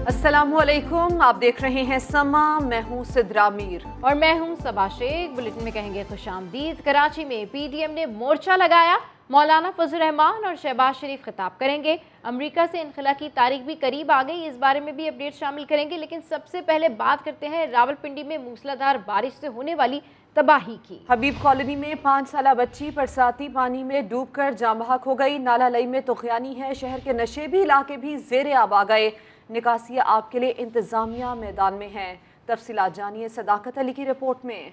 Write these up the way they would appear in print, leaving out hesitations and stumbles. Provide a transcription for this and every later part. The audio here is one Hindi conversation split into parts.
अस्सलामुअलैकुम, आप देख रहे हैं समा। मैं हूं सिद्रा मीर और मैं हूं सबा शेख। बुलेटिन में कहेंगे खुशामदीद। कराची में पीडीएम ने मोर्चा लगाया। मौलाना फजल रहमान और शहबाज शरीफ खिताब करेंगे। अमेरिका से इनखला की तारीख भी करीब आ गई, इस बारे में भी अपडेट शामिल करेंगे। लेकिन सबसे पहले बात करते हैं रावलपिंडी में मूसलाधार बारिश से होने वाली तबाही की। हबीब कॉलोनी में 5 साला बच्ची बरसाती पानी में डूबकर जाँ बहक हो गई। नाला लई में तुगयानी है। शहर के नशेबी इलाके भी जेरे आब आ गए। निकासी आब के लिए इंतजामिया मैदान में है। तफसीलात जानिए सदाकत अली की रिपोर्ट में।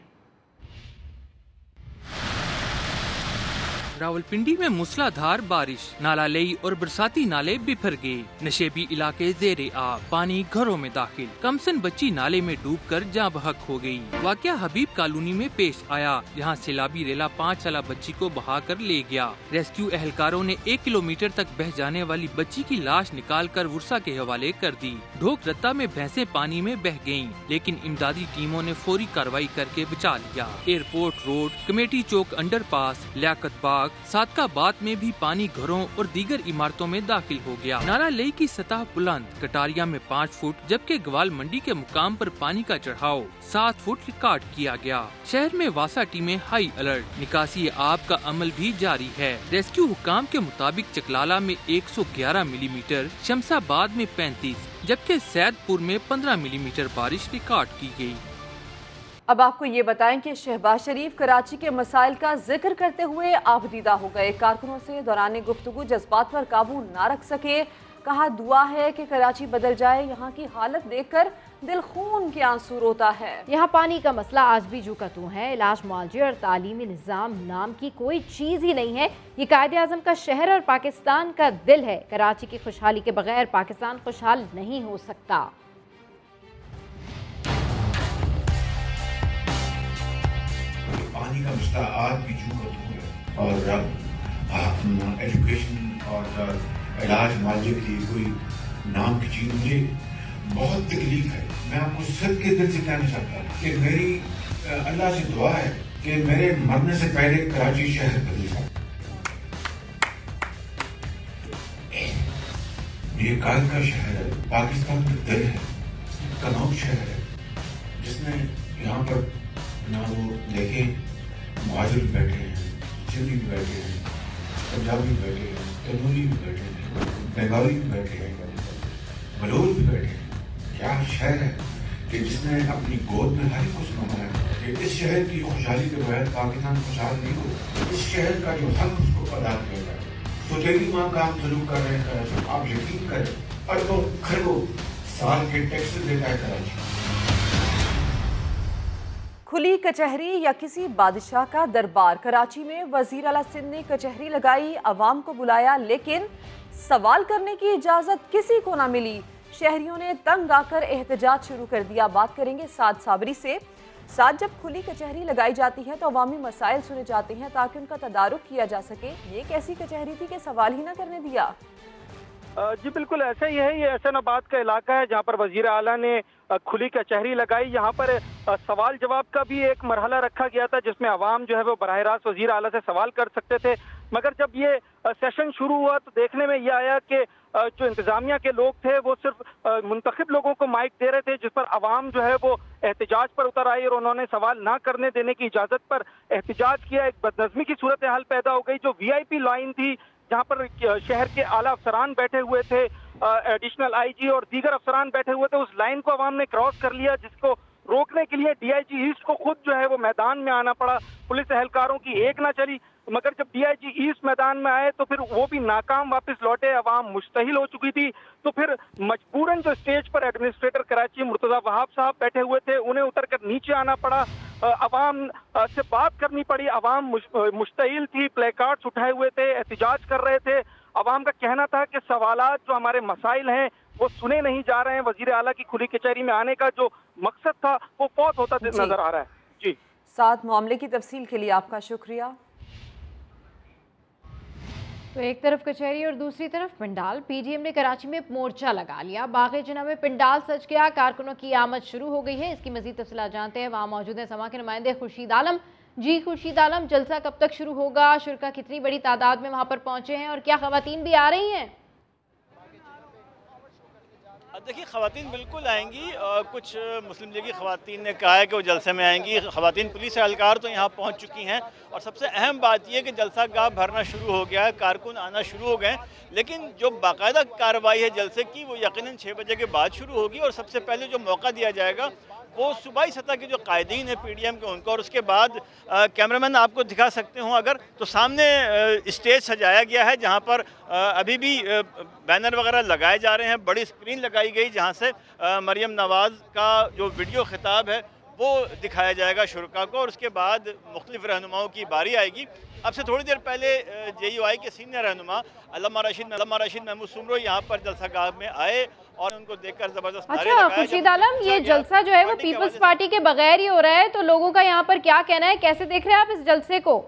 रावलपिंडी में मूसलाधार बारिश, नाला लई और बरसाती नाले बिफर गए। नशेबी इलाके जेरे आब, पानी घरों में दाखिल। कमसन बच्ची नाले में डूबकर जाँ बहक हो गई। वाकया हबीब कॉलोनी में पेश आया, जहां सैलाबी रेला 5 साला बच्ची को बहाकर ले गया। रेस्क्यू एहलकारों ने 1 किलोमीटर तक बह जाने वाली बच्ची की लाश निकाल कर वर्षा के हवाले कर दी। ढोक रत्ता में भैंसें पानी में बह गयी, लेकिन इमदादी टीमों ने फौरी कार्रवाई करके बचा लिया। Airport road, committee Chowk underpass, Liaquat Bagh, Sadiqabad में भी पानी घरों और दीगर इमारतों में दाखिल हो गया। नाला लई की सतह बुलंद, कटारिया में 5 फुट जबकि ग्वाल मंडी के मुकाम पर पानी का चढ़ाव 7 फुट रिकॉर्ड किया गया। शहर में वासा टीमें हाई अलर्ट। निकासी आब का अमल भी जारी है। रेस्क्यू हुकाम के मुताबिक चकलाला में 111 मिलीमीटर, शमसाबाद में 35 जबकि सैदपुर में 15 मिलीमीटर बारिश रिकॉर्ड की गई। अब आपको ये बताएं कि शहबाज शरीफ कराची के मसाइल का जिक्र करते हुए आबदीदा हो गए। कारकुनों से दौरान गुफ्तगू जज्बात पर काबू ना रख सके। कहा दुआ है कि कराची बदल जाए। यहाँ की हालत देखकर दिल खून के आंसू रोता है। यहाँ पानी का मसला आज भी जू का तू है। इलाज मुआवजे और तालीमी निज़ाम नाम की कोई चीज़ ही नहीं है। ये कायदे आज़म का शहर और पाकिस्तान का दिल है। कराची की खुशहाली के बगैर पाकिस्तान खुशहाल नहीं हो सकता। पानी का मसला आज भी जू का तू है और एजुकेशन और इलाज मुआवजे के लिए कोई नाम की चीज मुझे बहुत तकलीफ है। मैं आपको सद के दिल से कहना चाहता हूँ कि मेरी अल्लाह से दुआ है कि मेरे मरने से पहले कराची शहर बदल जाए। ये काल का शहर है, पाकिस्तान का दिल है, कनौज शहर है, जिसने यहाँ पर ना वो देखें मुहाजिर भी बैठे हैं, सिंधी भी बैठे हैं, पंजाबी भी बैठे हैं, तनूरी भी बैठे हैं, बंगाली भी बैठे हैं, बलोच भी बैठे हैं। क्या शहर है कि जिसने अपनी गोद में हर को सुनाया है कि इस शहर की खुशहाली के बगैर पाकिस्तान खुशहाल नहीं हो। इस शहर का जो हक उसको अदा किया जाए। तो तेरी माँ का हम सलूक कर रहे हैं, आप यकीन करें, अरबों खरबों साल के टैक्स देता है कराची। खुली कचहरी या किसी बादशाह का दरबार। कराची में वजीर आला सिंध ने कचहरी लगाई, अवाम को बुलाया, लेकिन सवाल करने की इजाजत किसी को ना मिली। शहरियों ने तंग आकर एहतजाज शुरू कर दिया। बात करेंगे साद साबरी से। साथ जब खुली कचहरी लगाई जाती है तो अवामी मसाइल सुने जाते हैं ताकि उनका तदारुक किया जा सके। ये कैसी कचहरी थी कि सवाल ही ना करने दिया? जी बिल्कुल ऐसा ही है। ये एहसानाबाद का इलाका है जहाँ पर वजीर आला ने खुली कचहरी लगाई। यहाँ पर सवाल जवाब का भी एक मरहला रखा गया था जिसमें अवाम जो है वो बराह रास्त वजीर आला से सवाल कर सकते थे। मगर जब ये सेशन शुरू हुआ तो देखने में ये आया कि जो इंतजामिया के लोग थे वो सिर्फ मुंतखब लोगों को माइक दे रहे थे, जिस पर अवाम जो है वो एहतजाज पर उतर आई और उन्होंने सवाल ना करने देने की इजाज़त पर एहतजाज किया। एक बदनज़मी की सूरत हाल पैदा हो गई। जो VIP लाइन थी जहाँ पर शहर के आला अफसरान बैठे हुए थे, एडिशनल IG और दीगर अफसरान बैठे हुए थे, उस लाइन को अवाम ने क्रॉस कर लिया, जिसको रोकने के लिए DIG ईस्ट को खुद जो है वो मैदान में आना पड़ा। पुलिस एहलकारों की एक ना चली, मगर जब DIG ईस्ट मैदान में आए तो फिर वो भी नाकाम वापस लौटे। अवाम मुश्तहिल हो चुकी थी, तो फिर मजबूरन जो स्टेज पर एडमिनिस्ट्रेटर कराची मुर्तजा वहाब साहब बैठे हुए थे, उन्हें उतरकर नीचे आना पड़ा। अवाम से बात करनी पड़ी। अवाम मुश्तहिल थी, प्ले कार्ड्स उठाए हुए थे, एहतजाज कर रहे थे। अवाम का कहना था कि सवालात जो हमारे मसाइल हैं वो सुने नहीं जा रहे हैं। वजीर आला की खुली कचहरी में आने का जो मकसद था वो फौत होता नजर आ रहा है। जी साथ मामले की तफसील के लिए आपका शुक्रिया। तो एक तरफ कचहरी और दूसरी तरफ पंडाल। पीडीएम ने कराची में मोर्चा लगा लिया। बाग़े जिन्ना में पंडाल सज गया। कारकुनों की आमद शुरू हो गई है। इसकी मजीद तफसीलात जानते हैं। वहाँ मौजूद है समा के नुमाइंदे खुर्शीद आलम। जी खुर्शीद आलम, जलसा कब तक शुरू होगा? शुरका कितनी बड़ी तादाद में वहाँ पर पहुँचे हैं और क्या ख़वातीन भी आ रही हैं? देखिए, ख़वातीन बिल्कुल आएंगी। कुछ मुस्लिम लीग की ख़वातीन ने कहा है कि वो जलसे में आएंगी। ख़वातीन पुलिस एहलकार तो यहाँ पहुँच चुकी हैं और सबसे अहम बात यह कि जलसा गाह भरना शुरू हो गया है, कारकुन आना शुरू हो गए। लेकिन जो बाकायदा कार्रवाई है जलसे की वो यकीनन 6 बजे के बाद शुरू होगी और सबसे पहले जो मौका दिया जाएगा वो सूबाई सतह के जो कायदीन है PDM के उनको, और उसके बाद कैमरामैन आपको दिखा सकते हो अगर, तो सामने स्टेज सजाया गया है जहां पर अभी भी बैनर वगैरह लगाए जा रहे हैं। बड़ी स्क्रीन लगाई गई जहां से मरियम नवाज़ का जो वीडियो खिताब है वो दिखाया जाएगा शुरका को, और उसके बाद मुख्तलिफ रहनुमाओं की बारी आएगी। अब से थोड़ी देर पहले JUI के सीनियर रहनुमा अल्लामा रशीद महमूद सुमरो यहाँ पर जलसा गाह में आए और उनको देखकर जबरदस्त नारे लगाए। खुर्शीद आलम, ये जलसा जो है वो पीपल्स पार्टी के बगैर ही हो रहा है, तो लोगों का यहाँ पर क्या कहना है, कैसे देख रहे हैं आप इस जलसे को?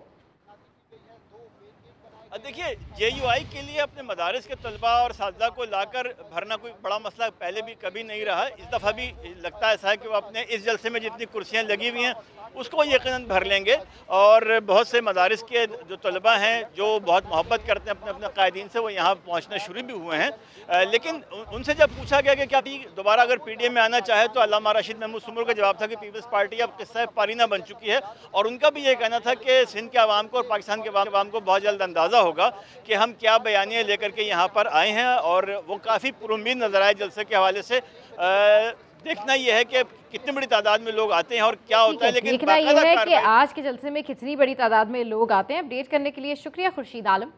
देखिए, JUI के लिए अपने मदारिस के तलबा और साथिया को लाकर भरना कोई बड़ा मसला पहले भी कभी नहीं रहा। इस दफ़ा भी लगता ऐसा है कि वो अपने इस जलसे में जितनी कुर्सियां लगी हुई हैं उसको यकीनन भर लेंगे। और बहुत से मदारिस के जो तलबा हैं जो बहुत मोहब्बत करते हैं अपने अपने कायदीन से, वो यहाँ पहुँचना शुरू भी हुए हैं। लेकिन उनसे जब पूछा गया कि क्या दोबारा अगर PDM में आना चाहे, तो अल्लामा रशीद महमूद सुमरो का जवाब था कि पीपल्स पार्टी अब किस्सा पारीना बन चुकी है। और उनका भी ये कहना था कि सिंध के आवाम को और पाकिस्तान के आवाम को बहुत जल्द अंदाज़ा होगा कि हम क्या बयानियाँ लेकर के यहाँ पर आए हैं। और वो काफ़ी पुरुम्मीद नजर आए जलसे के हवाले से। देखना यह है कि कितनी बड़ी तादाद में लोग आते हैं और क्या होता है। लेकिन देखना यह है कि आज के जलसे में कितनी बड़ी तादाद में लोग आते हैं। अपडेट करने के लिए शुक्रिया खुर्शीद आलम।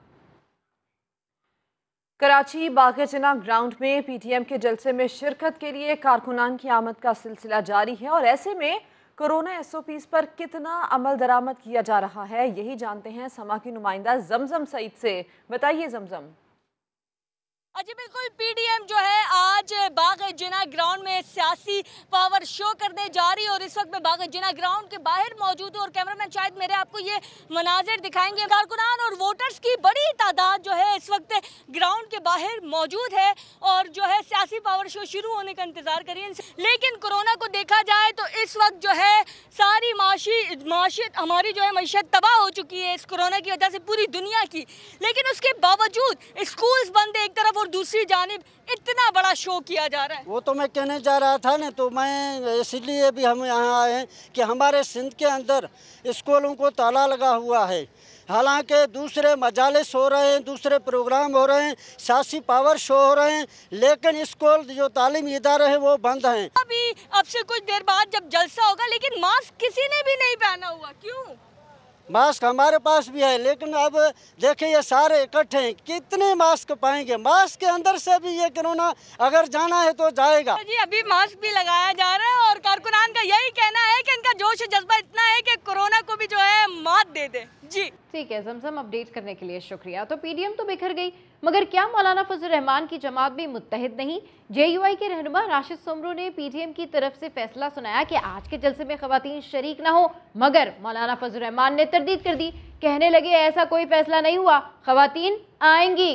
कराची बाग़-ए-जिन्ना ग्राउंड में PTM के जलसे में शिरकत के लिए कारकुनान की आमद का सिलसिला जारी है और ऐसे में कोरोना SOPs पर कितना अमल दरामद किया जा रहा है, यही जानते हैं समा की नुमाइंदा जमजम सईद से। बताइए जमजम। जी बिल्कुल, PDM जो है आज बाग़-ए-जिन्ना ग्राउंड में सियासी पावर शो करने जा रही है और इस वक्त मैं बाग़-ए-जिन्ना ग्राउंड के बाहर मौजूद हूँ और कैमरामैन शायद मेरे आपको ये मनाजिर दिखाएंगे। कारकुनान और वोटर्स की बड़ी तादाद जो है इस वक्त ग्राउंड के बाहर मौजूद है और जो है सियासी पावर शो शुरू होने का इंतजार करिए। लेकिन कोरोना को देखा जाए तो इस वक्त जो है सारी माशियत हमारी जो है मईशत तबाह हो चुकी है इस कोरोना की वजह से, पूरी दुनिया की। लेकिन उसके बावजूद स्कूल्स बंद एक तरफ और दूसरी जानिब इतना बड़ा शो किया जा रहा है। वो तो मैं कहने जा रहा था ना, तो मैं इसलिए भी हम यहाँ आए हैं कि हमारे सिंध के अंदर स्कूलों को ताला लगा हुआ है। हालांकि दूसरे मजालिस हो रहे हैं, दूसरे प्रोग्राम हो रहे हैं, सियासी पावर शो हो रहे हैं, लेकिन स्कूल जो तालीमी इदारे हैं वो बंद हैं। अभी अब से कुछ देर बाद जब जलसा होगा, लेकिन मास्क किसी ने भी नहीं पहना हुआ, क्यों? मास्क हमारे पास भी है, लेकिन अब देखिए ये सारे इकट्ठे हैं, कितने मास्क पाएंगे? मास्क के अंदर से भी ये कोरोना अगर जाना है तो जाएगा। जी अभी मास्क भी लगाया जा रहा है और कारकुनान का यही कहना है कि इनका जोश जज्बा इतना है कि कोरोना को भी जो है मात दे दे। जी ठीक है जमजम, अपडेट करने के लिए शुक्रिया। तो PDM तो बिखर गई, मगर क्या मौलाना फजल रहमान की जमात भी मुत्तहिद नहीं? JUI के रहनुमा राशिद सुमरो ने PDM की तरफ से फैसला सुनाया कि आज के जलसे में खवातीन शरीक ना हो, मगर मौलाना फजल रहमान ने तरदीद कर दी, कहने लगे ऐसा कोई फैसला नहीं हुआ, खवातीन आएंगी।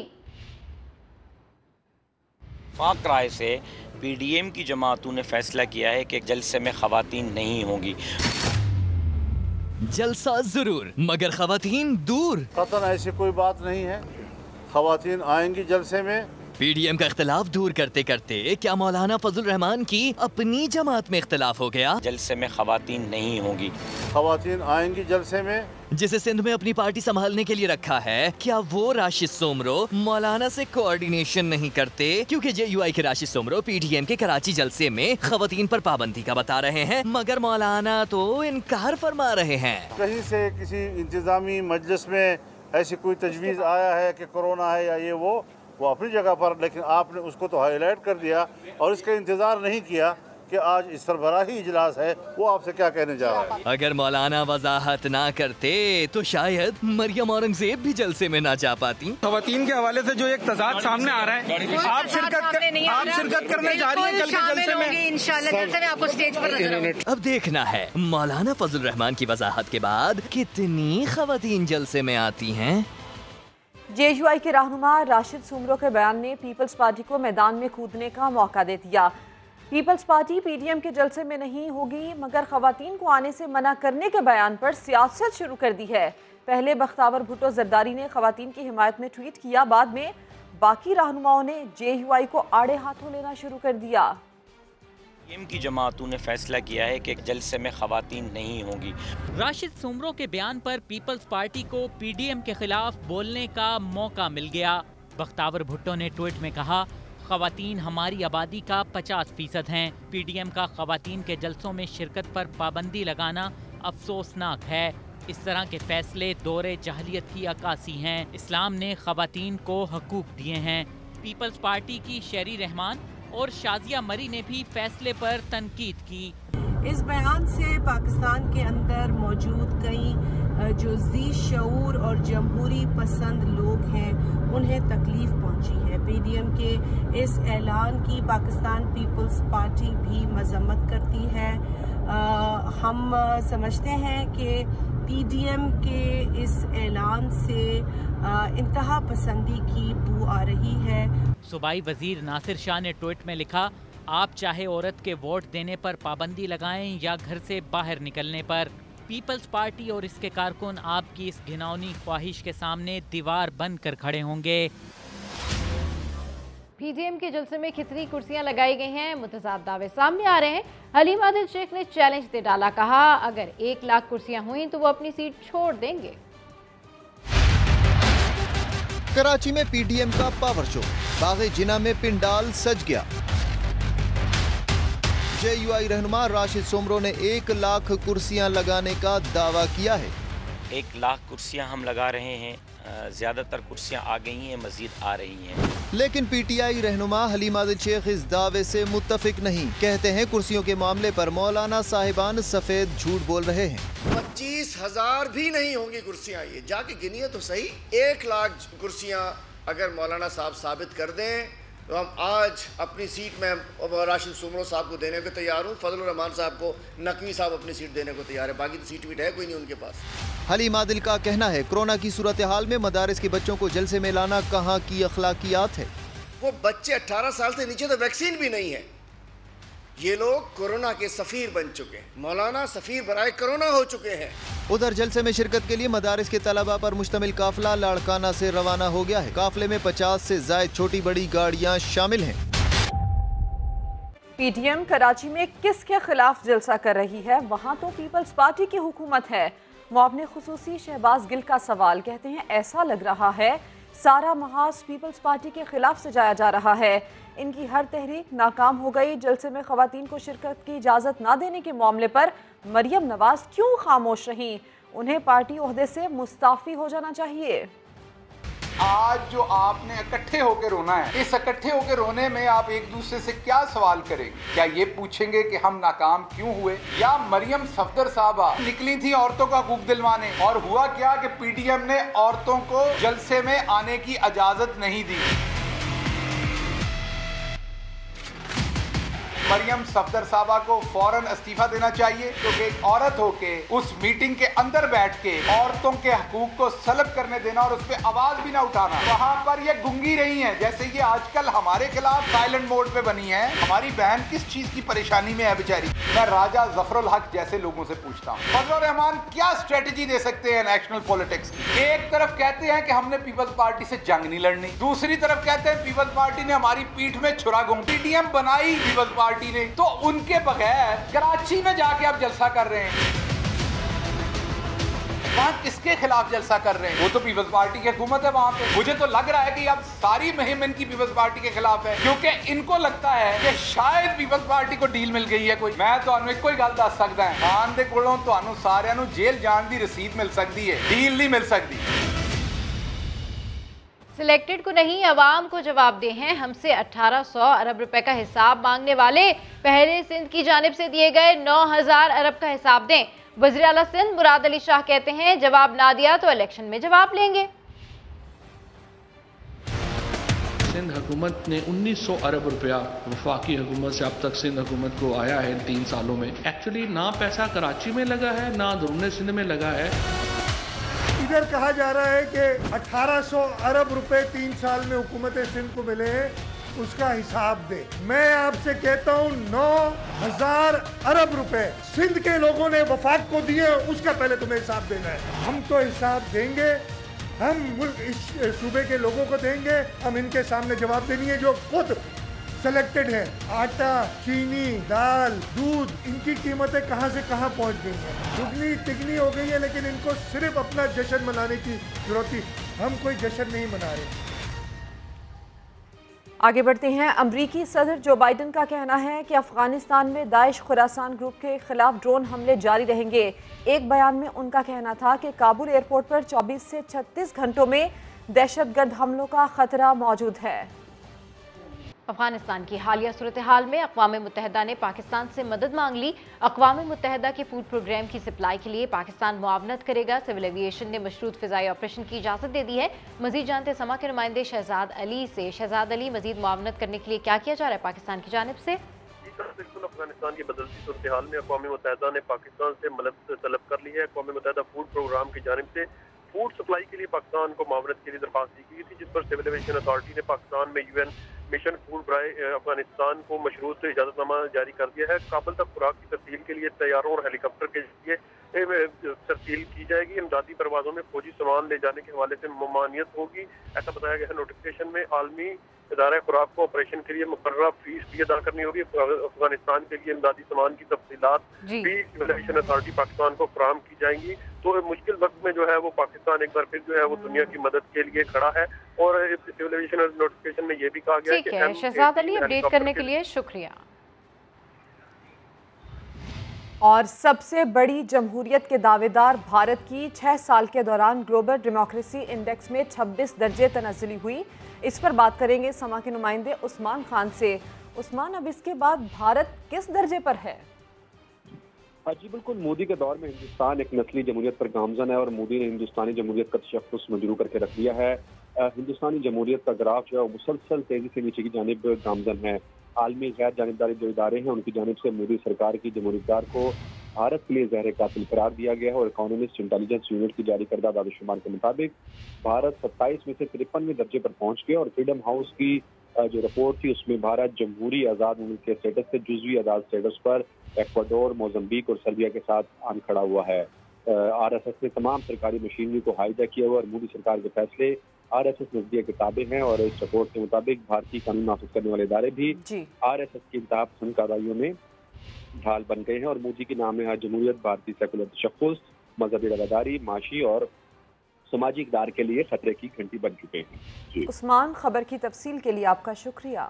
फाक राय से PDM की जमातों ने फैसला किया है कि जलसे में खवातीन नहीं होंगी। जलसा जरूर मगर खवातीन दूर, कतन ऐसी कोई बात नहीं है, खवातीन आएंगी जलसे में। PDM का इख्तिलाफ दूर करते करते क्या मौलाना फजल रहमान की अपनी जमात में इख्तिलाफ हो गया? जलसे में खवातीन नहीं होंगी, खवातीन आएंगी जलसे में। जिसे सिंध में अपनी पार्टी संभालने के लिए रखा है, क्या वो राशिद सुमरो मौलाना से कोऑर्डिनेशन नहीं करते? क्योंकि JUI के राशिद सुमरो PDM के कराची जलसे में खवातीन पर पाबंदी का बता रहे हैं, मगर मौलाना तो इनकार फरमा रहे हैं। कहीं से किसी इंतजामी मजलिस में ऐसी कोई तजवीज़ आया है कि कोरोना है या ये वो अपनी जगह पर, लेकिन आपने उसको तो हाईलाइट कर दिया और इसका इंतज़ार नहीं किया कि आज इस सरबराही इजलास है, वो आपसे क्या कहने जा रहा है। अगर मौलाना वजाहत ना करते तो शायद मरियम औरंगजेब भी जलसे में ना जा पाती। खवातीन के हवाले से जो एक तजाद सामने आ रहा है, आप शिरकत करने जा रही हैं कल के जलसे में, इंशाल्लाह जलसे में आपको स्टेज पर। अब देखना है मौलाना फजल रहमान की वजाहत के बाद कितनी खवातीन जलसे में आती हैं। JUI के रहनुमा राशिद सुमरो के बयान ने पीपल्स पार्टी को मैदान में कूदने का मौका दे दिया। पीपल्स पार्टी PDM के जलसे में नहीं होगी, मगर खवातीन को आने से मना करने के बयान पर सियासत शुरू कर दी है। पहले बख्तावर भुट्टो जरदारी ने खवातीन की हिमायत में ट्वीट किया, बाद में बाकी रहनुमाओं ने JUI को आड़े हाथों लेना शुरू कर दिया। पीडीएम की जमातों ने फैसला किया है कि जलसे में खवातीन नहीं होंगी। राशिद सोमरो के बयान पर पीपल्स पार्टी को पीडीएम के खिलाफ बोलने का मौका मिल गया। बख्तावर भुट्टो ने ट्वीट में कहा, खवातीन हमारी आबादी का 50% हैं। पीडीएम का खवातीन के जलसों में शिरकत पर पाबंदी लगाना अफसोसनाक है। इस तरह के फैसले दौरे जहलियत की अक्कासी हैं। इस्लाम ने खवातीन को हकूक दिए हैं। पीपल्स पार्टी की शेरी रहमान और शाजिया मरी ने भी फैसले पर तनकीद की। इस बयान से पाकिस्तान के अंदर मौजूद कई जो जी शऊर और जमहूरी पसंद लोग हैं उन्हें तकलीफ पहुंची है। पीडीएम के इस ऐलान की पाकिस्तान पीपल्स पार्टी भी मजम्मत करती है। हम समझते हैं कि पीडीएम के इस ऐलान से इंतहा पसंदी की बू आ रही है। सूबाई वजीर नासिर शाह ने ट्वीट में लिखा, आप चाहे औरत के वोट देने पर पाबंदी लगाएं या घर से बाहर निकलने पर, पीपल्स पार्टी और इसके कारकुन आपकी इस घिनौनी ख्वाहिश के सामने दीवार बन कर खड़े होंगे। पीडीएम के जलसे में कितनी कुर्सियां लगाई गई हैं, मुतज़ाद दावे सामने आ रहे हैं। हलीम आदिल शेख ने चैलेंज दे डाला, कहा अगर 1 लाख कुर्सियां हुई तो वो अपनी सीट छोड़ देंगे। कराची में पीडीएम का पावर शो, बाग़े जिना में पिंडाल सज गया। JUI रहनुमा राशिद सोमरो ने 1 लाख कुर्सियां लगाने का दावा किया है। 1 लाख कुर्सियां हम लगा रहे हैं, ज़्यादातर कुर्सियां आ गई हैं, मज़ीद आ रही हैं। लेकिन PTI रहनुमा हलीम आदिल शेख इस दावे से मुत्तफिक नहीं। कहते हैं कुर्सियों के मामले पर मौलाना साहिबान सफेद झूठ बोल रहे हैं। 25,000 भी नहीं होंगी कुर्सियां, ये जाके गिनिए तो सही। 1 लाख कुर्सियां अगर मौलाना साहब साबित कर दें तो हम आज अपनी सीट में राशिद सोमरो साहब को देने को तैयार हूँ। फजलुर रहमान साहब को नकवी साहब अपनी सीट देने को तैयार है, बाकी तो सीट वीट है कोई नहीं उनके पास। हलीम आदिल का कहना है कोरोना की सूरत हाल में मदारिस के बच्चों को जलसे में लाना कहाँ की अखलाकियात है। वो बच्चे 18 साल से नीचे तो वैक्सीन भी नहीं है। ये लोग कोरोना के सफीर बन चुके हैं, मौलाना सफीर बराए कोरोना हो चुके हैं। उधर जलसे में शिरकत के लिए मदारिस के तलबा पर मुश्तमिल काफिला लाड़काना से रवाना हो गया है। काफिले में 50 से ज़ायद छोटी बड़ी गाड़ियां शामिल हैं। पीडीएम कराची में किसके खिलाफ जलसा कर रही है? वहाँ तो पीपल्स पार्टी की हुकूमत है। मुआवने खुसूसी शहबाज गिल का सवाल, कहते हैं ऐसा लग रहा है सारा महाज पीपल्स पार्टी के खिलाफ सजाया जा रहा है। इनकी हर तहरीक नाकाम हो गई। जलसे में खवातीन को शिरकत की इजाज़त ना देने के मामले पर मरियम नवाज क्यों खामोश रहीं? उन्हें पार्टी ओहदे से मुस्ताफ़ी हो जाना चाहिए। आज जो आपने इकट्ठे होकर रोना है, इस इकट्ठे होकर रोने में आप एक दूसरे से क्या सवाल करेंगे? क्या ये पूछेंगे कि हम नाकाम क्यों हुए? या मरियम सफदर साहबा निकली थी औरतों का हकूक दिलवाने, और हुआ क्या कि पीडीएम ने औरतों को जलसे में आने की इजाजत नहीं दी। मरियम सफदर साहबा को फौरन इस्तीफा देना चाहिए, क्योंकि एक औरत होके उस मीटिंग के अंदर बैठ के औरतों के हकूक को सलब करने देना और उस पर आवाज भी ना उठाना, वहाँ पर ये गुंगी रही हैं। जैसे ये आजकल हमारे खिलाफ साइलेंट मोड पे बनी है। हमारी बहन किस चीज की परेशानी में है बेचारी? मैं राजा जफरुल हक जैसे लोगों से पूछता हूँ, फजलुर रहमान क्या स्ट्रेटेजी दे सकते हैं नेशनल पॉलिटिक्स की? एक तरफ कहते हैं कि हमने पीपल्स पार्टी से जंग नहीं लड़नी, दूसरी तरफ कहते हैं पीपल्स पार्टी ने हमारी पीठ में छुरा घोंपी। पीडीएम बनाई पीपल्स पार्टी ने, तो उनके बगैर कराची में जाके आप जलसा कर रहे हैं। वहाँ किसके खिलाफ जलसा कर रहे हैं? वो तो पीपल्स पार्टी की हुकूमत है वहाँ पे। मुझे तो लग रहा है कि अब सारी मुहिम इनकी पीपल्स पार्टी के खिलाफ है, क्योंकि इनको लगता है कि शायद पीपल्स पार्टी को डील मिल गई है कोई। मैं तो एक ही गल दस सकता है, खान दे कोलों तो सारिਆਂ ਨੂੰ जेल जान की रसीद मिल सकती है, डील नहीं मिल सकती। सिलेक्टेड को नहीं, अवाम को जवाब दे हैं। हमसे 1800 अरब रुपए का हिसाब मांगने वाले पहले सिंध की जानिब से दिए गए 9000 अरब का हिसाब दें। वज़ीर आला सिंध मुराद अली शाह कहते हैं जवाब ना दिया तो इलेक्शन में जवाब लेंगे। सिंध हुकूमत ने 1900 अरब रुपया वफाकी हुकूमत से अब तक सिंध हुकूमत को आया है 3 सालों में। एक्चुअली ना पैसा कराची में लगा है ना अंदरूनी सिंध में लगा है। इधर कहा जा रहा है कि 1800 अरब रुपए 3 साल में हुकूमत सिंध को मिले हैं, उसका हिसाब दे। मैं आपसे कहता हूँ 9000 अरब रुपए सिंध के लोगों ने वफाक को दिए, उसका पहले तुम्हें हिसाब देना है। हम तो हिसाब देंगे हम मुल्क इस सूबे के लोगों को देंगे, हम इनके सामने जवाब देनी है जो खुद सेलेक्टेड है। आटा, चीनी, दाल, दूध, इनकी कीमतें कहां से कहां पहुंच गई हैं, दुगनी तिगनी हो गई है, लेकिन इनको सिर्फ अपना जश्न मनाने की जरूरत थी। हम कोई जश्न नहीं मना रहे। आगे बढ़ते हैं। अमरीकी सदर जो बाइडन का कहना है कि अफगानिस्तान में दाइश खुरासान ग्रुप के खिलाफ ड्रोन हमले जारी रहेंगे। एक बयान में उनका कहना था कि काबुल एयरपोर्ट पर 24 से 36 घंटों में दहशतगर्द हमलों का खतरा मौजूद है। अफगानिस्तान की हालिया सूरत हाल में अक़वाम मुत्तहिदा ने पाकिस्तान से मदद मांग ली। अक़वाम मुत्तहिदा के फूड प्रोग्राम की सप्लाई के लिए पाकिस्तान मुआवनत करेगा। सिविल एविएशन ने मशरूत फ़िज़ाई ऑपरेशन की इजाज़त दे दी है। मज़ीद जानते समा के नुमाइंदे शहजाद अली से। शहजाद अली, मज़ीद मुआवनत करने के लिए क्या किया जा रहा है पाकिस्तान की जानिब से? बिल्कुल, अफगानिस्तान की बदलती सूरत हाल में अक़वाम मुत्तहिदा ने पाकिस्तान से मदद तलब कर ली है। अक़वाम मुत्तहिदा फूड प्रोग्राम की जानिब से फूड सप्लाई के लिए पाकिस्तान को मुआवनत के लिए दरख्वास्त दी गई थी, जिस पर सिविल एविएशन अथॉरिटी ने पाकिस्तान में UN मिशन फूड ब्राई अफगानिस्तान को मशरूत इजाजतनामा जारी कर दिया है। काबुल तक खुराक की तरसील के लिए तैयारों और हेलीकॉप्टर के जरिए तरसील की जाएगी। इमदादी परवाजों में फौजी सामान ले जाने के हवाले से ममानियत होगी, ऐसा बताया गया है नोटिफिकेशन में। आलमी इदारा खुराक को ऑपरेशन के लिए मुकर्रर फीस भी अदा करनी होगी। अफगानिस्तान के लिए इमदादी सामान की तफसीलात भी सिविल एविएशन अथॉरिटी पाकिस्तान को फराहम की जाएंगी। तो मुश्किल वक्त में जो है वो पाकिस्तान एक बार फिर जो है वो दुनिया की मदद के लिए खड़ा है। और सिविल एविएशन नोटिफिकेशन में ये भी कहा गया है कि शहजाद अली, अपडेट करने के लिए शुक्रिया। और सबसे बड़ी जमहूरियत के दावेदार भारत की 6 साल के दौरान ग्लोबल डेमोक्रेसी इंडेक्स में 26 दर्जे तनज़्ज़ुली हुई। इस पर बात करेंगे समा के नुमाइंदे उस्मान खान से। उस्मान, अब इसके बाद भारत किस दर्जे पर है? जी बिल्कुल, मोदी के दौर में हिंदुस्तान एक नस्ली जमहूरियत पर गामजन है और मोदी ने हिंदुस्तानी जमहूरियत का तशख्खुस मजरू करके रख दिया है। हिंदुस्तानी जमहूरियत का ग्राफ जो है मुसलसल तेजी से नीचे की जानिब गामजन है। आलमी गैर जानिबदारी जो इदारे हैं उनकी जानिब से मोदी सरकार की जमहूरियतदार को भारत के लिए ज़हर कातिल करार दिया गया है। और इकोनॉमिस्ट इंटेलिजेंस यूनिट की जारी करदा दादुशुमार के मुताबिक भारत 27 में से 53वें दर्जे पर पहुंच गया। और फ्रीडम हाउस की जो रिपोर्ट थी उसमें भारत जमहूरी आज़ाद मुल्क के स्टेटस से जुज़वी आज़ाद स्टेटस पर एक्वाडोर, मोज़म्बिक और सर्बिया के साथ आन खड़ा हुआ है। RSS ने तमाम सरकारी मशीनरी को हाईजैक किया हुआ और मोदी सरकार के फैसले RSS नजरिए के ताबे हैं। और इस रिपोर्ट के मुताबिक भारतीय कानून नाफिज करने वाले इदारे भी RSS की इंतहा पसंद कार्रवाइयों में ढाल बन गए हैं। और मोदी की नाम है जमहूरियत, भारतीय सेकुलर तशख्खुस, मजहबी रवादारी, माशी और समाजी इक़दार के लिए खतरे की घंटी बन चुके हैं। उस्मान, खबर की तफसील के लिए आपका शुक्रिया।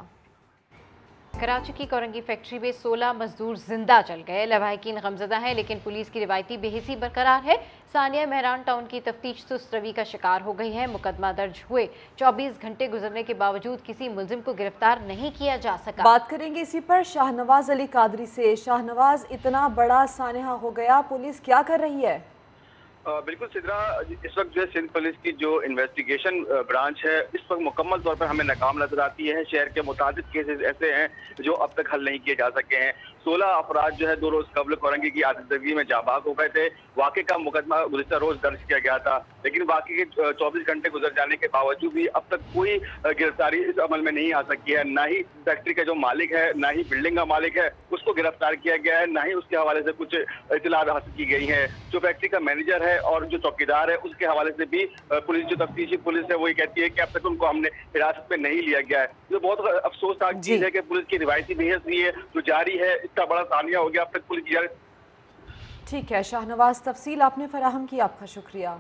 कराची की कोरंगी फैक्ट्री में 16 मजदूर जिंदा जल गए। लवाहिकीन गमजदा हैं, लेकिन पुलिस की रिवायती बेहिसी बरकरार है। सानिया मेहरान टाउन की तफ्तीश सुस्त रवी का शिकार हो गई है। मुकदमा दर्ज हुए 24 घंटे गुजरने के बावजूद किसी मुलजिम को गिरफ्तार नहीं किया जा सका। बात करेंगे इसी पर शाहनवाज अली कादरी से। शाहनवाज, इतना बड़ा सानहा हो गया, पुलिस क्या कर रही है? बिल्कुल सिद्रा, इस वक्त जो है सिंध पुलिस की जो इन्वेस्टिगेशन ब्रांच है इस वक्त मुकम्मल तौर पर हमें नाकाम नजर आती है। शहर के मुताबिक केसेस ऐसे हैं जो अब तक हल नहीं किए जा सके हैं। 16 अफराद जो है 2 रोज कबल कोरंगी की आतिशबाजी में जाबाग हो गए थे। वाक़े का मुकदमा गुज़िश्ता रोज दर्ज किया गया था, लेकिन वाक़े के 24 घंटे गुजर जाने के बावजूद भी अब तक कोई गिरफ्तारी इस अमल में नहीं आ सकी है। ना ही फैक्ट्री का जो मालिक है, ना ही बिल्डिंग का मालिक है उसको गिरफ्तार किया गया है, ना ही उसके हवाले से कुछ इतलात हासिल की गई है। जो फैक्ट्री का मैनेजर है और जो चौकीदार है उसके हवाले से भी पुलिस जो तफ्तीशी पुलिस है वो ये कहती है कि अब तक उनको हमने हिरासत में नहीं लिया गया है। जो बहुत अफसोसनाक चीज है कि पुलिस की रिवायती बेहसी है जो जारी है, इतना बड़ा सानिया हो गया अब तक पुलिस की। ठीक है शाहनवाज, तफसील आपने फराहम की, आपका शुक्रिया।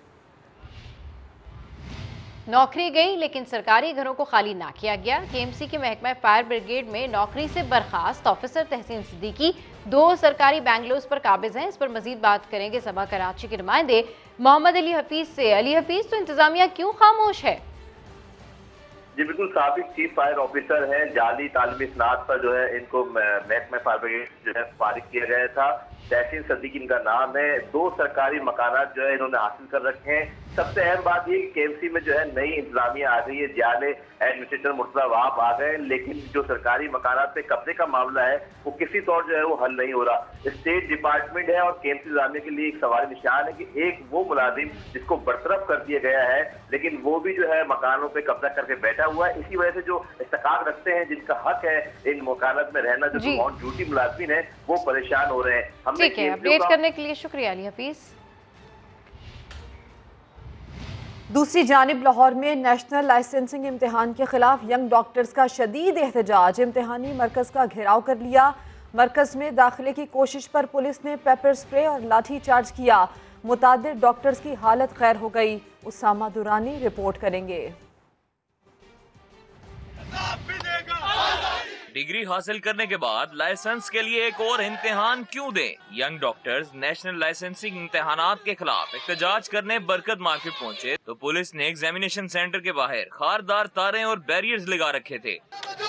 नौकरी गई लेकिन सरकारी घरों को खाली ना किया गया। KMC के महकमा फायर ब्रिगेड में नौकरी से बर्खास्त ऑफिसर तहसीन सिद्दीकी 2 सरकारी बैंगलोज पर काबिज हैं। इस पर मजीद बात करेंगे सभा कराची के नुमाइंदे मोहम्मद अली हफीज से। अली हफीज, तो इंतजामिया क्यों खामोश है? जी बिल्कुल, साबिक चीफ फायर ऑफिसर हैं, जाली तालिमी स्नात पर जो है इनको महकमा फायर ब्रिगेड जो है फारिग किया गया था। तहसीन सिद्दीकी इनका नाम है। 2 सरकारी मकानात जो है इन्होंने हासिल कर रखे हैं। सबसे अहम बात ये कि KMC में जो है नई इंतजामिया आ गई है, जियाले एडमिनिस्ट्रेटर मुर्तजा वाप आ गए, लेकिन जो सरकारी मकानात पे कब्जे का मामला है वो किसी तौर जो है वो हल नहीं हो रहा। स्टेट डिपार्टमेंट है और KMC इंतजामिया के लिए एक सवाल निशान है कि एक वो मुलाजिम जिसको बरतरफ कर दिया गया है लेकिन वो भी जो है मकानों पे कब्जा करके बैठा हुआ है। इसी वजह से जो इस्तकाक रखते हैं, जिनका हक है इन मकानात में रहना, जो ऑन ड्यूटी मुलाजिम है वो परेशान हो रहे हैं। ठीक है, अपडेट करने के लिए शुक्रिया अली हफीज। दूसरी जानिब लाहौर में नेशनल लाइसेंसिंग इम्तिहान के खिलाफ यंग डॉक्टर्स का शदीद एहतजाज। इम्तिहानी मरकज का घेराव कर लिया। मरकज में दाखिले की कोशिश पर पुलिस ने पेपर स्प्रे और लाठी चार्ज किया। मुतादिद डॉक्टर्स की हालत खैर हो गई। उसामा दुरानी रिपोर्ट करेंगे। डिग्री हासिल करने के बाद लाइसेंस के लिए एक और इम्तिहान क्यों दें? यंग डॉक्टर्स नेशनल लाइसेंसिंग इम्तिहानात के खिलाफ एहतजाज करने बरकत मार्केट पहुंचे तो पुलिस ने एग्जामिनेशन सेंटर के बाहर खारदार तारें और बैरियर्स लगा रखे थे।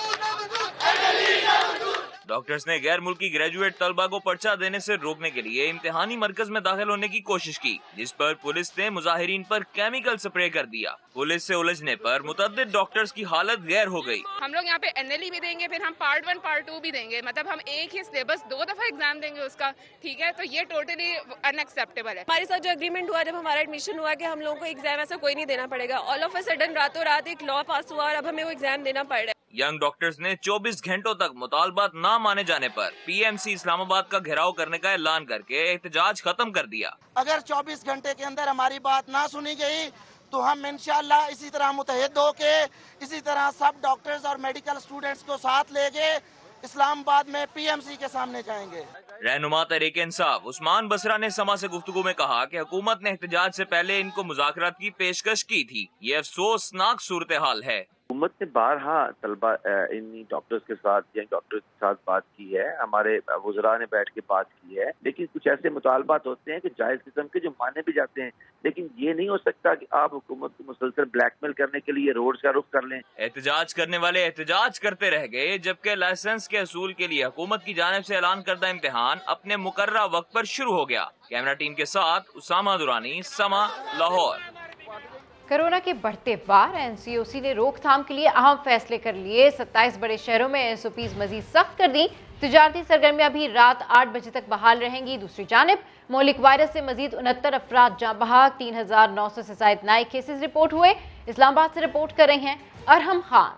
डॉक्टर्स ने गैर मुल्की ग्रेजुएट तलबा को पर्चा देने से रोकने के लिए इम्तिहानी मरकज में दाखिल होने की कोशिश की, जिस पर पुलिस ने मुजाहिरीन पर केमिकल स्प्रे कर दिया। पुलिस से उलझने पर मुतअद्दिद डॉक्टर्स की हालत गैर हो गई। हम लोग यहाँ पे एनएलई भी देंगे, फिर हम पार्ट 1 पार्ट 2 भी देंगे, मतलब हम एक ही सिलेबस 2 दफा एग्जाम देंगे उसका, ठीक है? तो ये टोटली अनएक्सेप्टेबल है। हमारे साथ जो एग्रीमेंट हुआ जब हमारा एडमिशन हुआ कि हम लोगों को एग्जाम ऐसा कोई नहीं देना पड़ेगा, ऑल ऑफ अ सडन रातों रात एक लॉ पास हुआ और अब हमें वो एग्जाम देना पड़ रहा है। यंग डॉक्टर्स ने 24 घंटों तक मुतालबात न माने जाने पर पीएमसी इस्लामाबाद का घेराव करने का ऐलान करके एहतजाज खत्म कर दिया। अगर 24 घंटे के अंदर हमारी बात ना सुनी गई तो हम इंशाअल्लाह इसी तरह मुतहद होके इसी तरह सब डॉक्टर्स और मेडिकल स्टूडेंट्स को साथ लेके इस्लामाबाद में पीएमसी के सामने जाएंगे। रहनुमा तहरीक इंसाफ उस्मान बसरा ने समा से गुफ्तगू में कहा कि हुकूमत ने एहतजाज से पहले इनको मुज़ाकरात की पेशकश की थी। ये अफसोसनाक सूरत हाल है। हुकूमत ने बारहा तलबा इन डॉक्टर्स के साथ यंग डॉक्टर्स के साथ बात की है, हमारे वज़रा ने बैठ के बात की है, लेकिन कुछ ऐसे मुतालबात होते हैं कि जायज़ किस्म के जो माने भी जाते हैं, लेकिन ये नहीं हो सकता कि आप हुकूमत को मुसलसल ब्लैकमेल करने के लिए रोड का रुख कर लें। एहतजाज करने वाले एहतजाज करते रह गए, जबकि लाइसेंस के असूल के लिए हुकूमत की जानिब से ऐलान करदा इम्तिहान अपने मुकर्ररा वक्त पर शुरू हो गया। कैमरा टीम के साथ उसामा दुरानी, समा, लाहौर। कोरोना के बढ़ते वार, एनसीओसी ने रोकथाम के लिए अहम फैसले कर लिए। 27 बड़े शहरों में एसओपीज मजीद सख्त कर दी। तिजारती सरगर्मियां भी रात 8 बजे तक बहाल रहेंगी। दूसरी जानिब मौलिक वायरस से मजीद 69 अफराद जाँ बहक, 3900 से ज्यादा नए केसेज रिपोर्ट हुए। इस्लामाबाद से रिपोर्ट कर रहे हैं अरहम खान।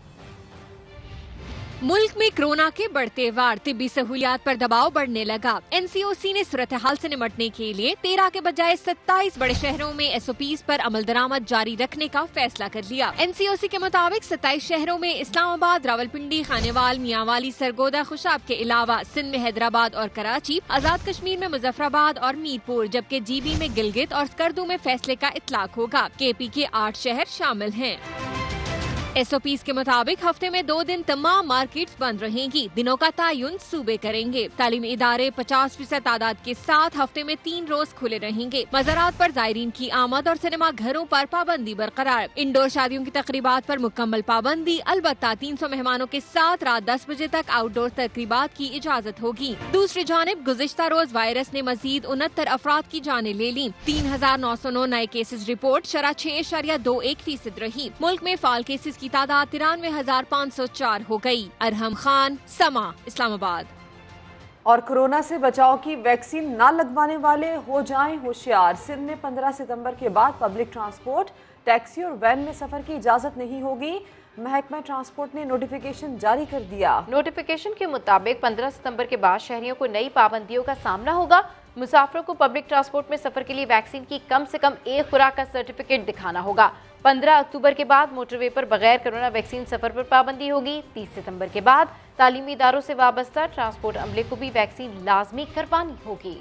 मुल्क में कोरोना के बढ़ते वार, तिब्बी सहूलियात पर दबाव बढ़ने लगा। एनसीओसी ने सूरत हाल से निपटने के लिए 13 के बजाय 27 बड़े शहरों में एसओपीज पर अमल दरामद जारी रखने का फैसला कर लिया। एनसीओसी के मुताबिक 27 शहरों में इस्लामाबाद, रावलपिंडी, खानेवाल, मियांवाली, सरगोदा, खुशाब के अलावा सिंध में हैदराबाद और कराची, आजाद कश्मीर में मुजफ्फराबाद और मीरपुर, जबकि जीबी में गिलगित और स्कर्दू में फैसले का इतलाक होगा। केपी के 8 शहर शामिल हैं। एसओपीज के मुताबिक हफ्ते में 2 दिन तमाम मार्केट्स बंद रहेंगी। दिनों का तयन सूबे करेंगे। तालीमी इदारे 50% तादाद के साथ हफ्ते में 3 रोज खुले रहेंगे। मज़ारात पर ज़ायरीन की आमद और सिनेमा घरों पर पाबंदी बरकरार। इंडोर शादियों की तकरीबात पर मुकम्मल पाबंदी। अलबत्ता 300 मेहमानों के साथ रात 10 बजे तक आउटडोर तकरीबात की इजाजत होगी। दूसरी जानिब गुज़िश्ता रोज वायरस ने मजीद 69 अफराद की जानें ले ली। 3909 नए केसेज रिपोर्ट, शरह 6.21% रही। मुल्क में फाल केसेज की तादाद 93,504 हो गई। अरहम खान, समा, इस्लामाबाद। और कोरोना से बचाव की वैक्सीन ना लगवाने वाले हो जाएं होशियार। सिंध में 15 सितंबर के बाद पब्लिक ट्रांसपोर्ट, टैक्सी और वैन में सफर की इजाजत नहीं होगी। महकमा ट्रांसपोर्ट ने नोटिफिकेशन जारी कर दिया। नोटिफिकेशन के मुताबिक 15 सितंबर के बाद शहरियों को नई पाबंदियों का सामना होगा। मुसाफिरों को पब्लिक ट्रांसपोर्ट में सफर के लिए वैक्सीन की कम से कम 1 खुराक का सर्टिफिकेट दिखाना होगा। 15 अक्टूबर के बाद मोटरवे पर बगैर कोरोना वैक्सीन सफर पर पाबंदी होगी। 30 सितंबर के बाद तालीमी इदारों से वाबस्ता ट्रांसपोर्ट अमले को भी वैक्सीन लाजमी करवानी होगी।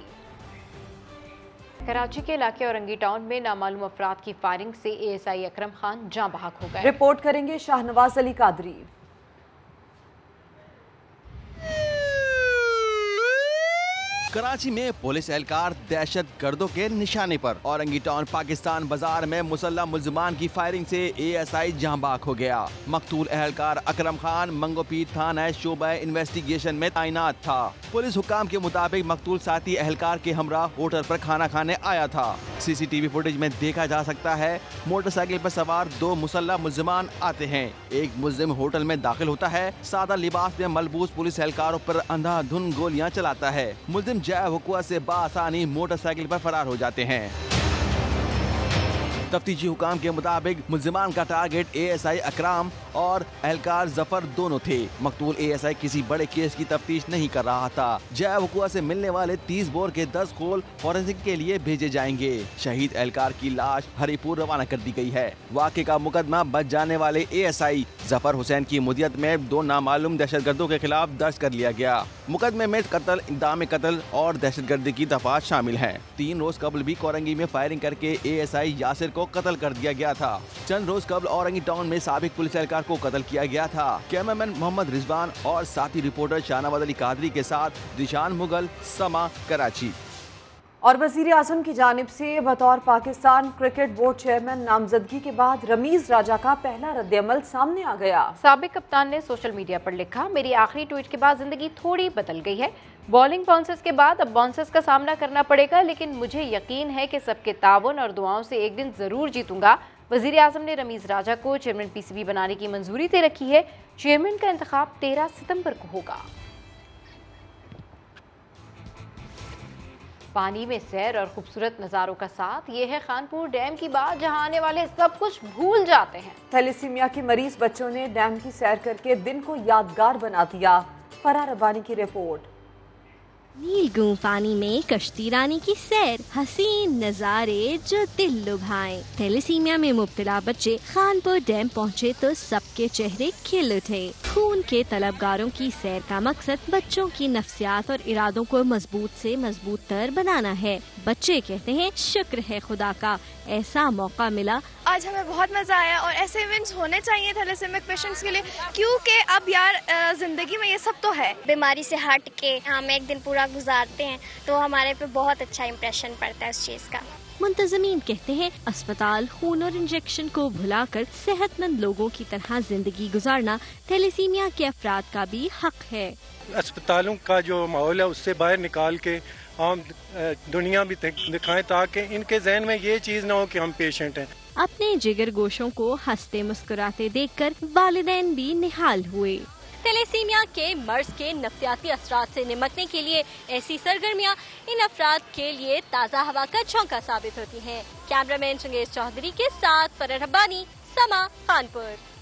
कराची के इलाके औरंगी टाउन में नामालूम अफराद की फायरिंग से एएसआई अकरम खान जाँ बहक हो गए। रिपोर्ट करेंगे शाहनवाज अली कादरी। कराची में पुलिस एहलकार दहशत गर्दों के निशाने पर। औरंगी टाउन पाकिस्तान बाजार में मुसल्लह मुल्जिमान की फायरिंग से एएसआई जाँ बहक हो गया। मकतूल एहलकार अकरम खान मंगोपीर थाना शोबा इन्वेस्टिगेशन में तैनात था। पुलिस हुकाम के मुताबिक मकतूल साथी एहलकार के हमरा होटल पर खाना खाने आया था। सीसीटीवी फुटेज में देखा जा सकता है मोटरसाइकिल पर सवार 2 मुसल्लह मुल्जिमान आते हैं। एक मुल्जिम होटल में दाखिल होता है, सादा लिबास में मलबूस पुलिस एहलकारों पर अंधाधुंध गोलियां चलाता है। मुल्जिम जय हुकुआ से बासानी मोटरसाइकिल पर फरार हो जाते हैं। तफ्तीशी हुकाम के मुताबिक मुल्जिमान का टारगेट ASI अकराम और एहलकार जफर दोनों थे। मकतूल ASI किसी बड़े केस की तफ्तीश नहीं कर रहा था। जय वकुआ से मिलने वाले 30 बोर के 10 खोल फॉरेंसिक के लिए भेजे जाएंगे। शहीद एहलकार की लाश हरिपुर रवाना कर दी गई है। वाक़े का मुकदमा बच जाने वाले ASI जफर हुसैन की मुदियत में 2 नामालूम दहशतगर्दों के खिलाफ दर्ज कर लिया गया। मुकदमे में कत्ल, इक़दाम कत्ल और दहशतगर्दी की दफात शामिल हैं। 3 रोज कबल भी कोरंगी में फायरिंग करके ASI यासिर को कत्ल कर दिया गया था। चंद रोज कबल औरंगी टाउन में साबिक पुलिस एहलकार को कत्ल किया गया था। कैमरामैन मोहम्मद रिजवान और साथी रिपोर्टर शाहनवाज अली कादरी के साथ दिशान मुगल, समा, कराची। और वज़ीर आज़म की जानिब से बतौर पाकिस्तान क्रिकेट बोर्ड चेयरमैन नामजदगी के बाद रमीज राजा का पहला रद्द-ए-अमल सामने आ गया। साबिक कप्तान ने सोशल मीडिया पर लिखा, मेरी आखिरी ट्वीट के बाद जिंदगी थोड़ी बदल गई है। बॉलिंग बाउंसर्स के बाद अब बाउंसर्स का सामना करना पड़ेगा, लेकिन मुझे यकीन है कि सबके ताउन और दुआओं से एक दिन जरूर जीतूंगा। वज़ीर आज़म ने रमीज राजा को चेयरमैन PCB बनाने की मंजूरी दे रखी है। चेयरमैन का इंतखाब 13 सितंबर को होगा। पानी में सैर और खूबसूरत नज़ारों का साथ ये है खानपुर डैम की बात, जहां आने वाले सब कुछ भूल जाते हैं। थैलेसीमिया के मरीज बच्चों ने डैम की सैर करके दिन को यादगार बना दिया। फराह रब्बानी की रिपोर्ट। नीलगूं पानी में कश्ती रानी की सैर, हसीन नज़ारे जो दिल लुभाएं। थैलेसीमिया में मुब्तला बच्चे खानपुर डैम पहुँचे तो सबके चेहरे खिल उठे। खून के तलबगारों की सैर का मकसद बच्चों की नफ्सियात और इरादों को मजबूत से मजबूत तर बनाना है। बच्चे कहते हैं शुक्र है खुदा का ऐसा मौका मिला। आज हमें बहुत मजा आया और ऐसे इवेंट्स होने चाहिए थैलेसीमिक पेशेंट्स के लिए, क्योंकि अब यार जिंदगी में ये सब तो है। बीमारी से हट के हम एक दिन पूरा गुजारते हैं तो हमारे पे बहुत अच्छा इम्प्रेशन पड़ता है उस चीज का। मुंतजमीन कहते हैं अस्पताल, खून और इंजेक्शन को भुलाकर सेहतमंद लोगों की तरह जिंदगी गुजारना थैलेसीमिया के अफराद का भी हक है। अस्पतालों का जो माहौल है उससे बाहर निकाल के आम दुनिया भी दिखाएं, ताकि इनके जहन में ये चीज ना हो कि हम पेशेंट हैं। अपने जिगर गोशों को हंसते मुस्कुराते देखकर वालिदैन भी निहाल हुए। थैलेसीमिया के मर्ज के नफ्सियाती असरात से निमटने के लिए ऐसी सरगर्मियां इन अफराद के लिए ताज़ा हवा का झोंका साबित होती हैं। कैमरामैन चंगेज चौधरी के साथ फराह रब्बानी, समा, खानपुर।